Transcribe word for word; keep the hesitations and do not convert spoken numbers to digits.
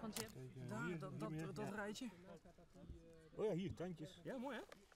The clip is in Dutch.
Want je hebt Kijk, uh, daar, hier, dat, hier dat, meer. dat Ja. rijtje. Oh ja, hier, tandjes. Ja, mooi hè?